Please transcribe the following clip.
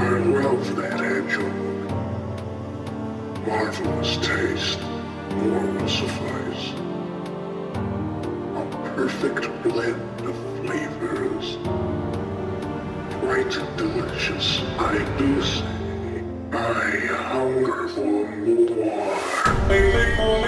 I love that angel. Marvelous taste, more will suffice. A perfect blend of flavors. Quite delicious, I do say. I hunger for more.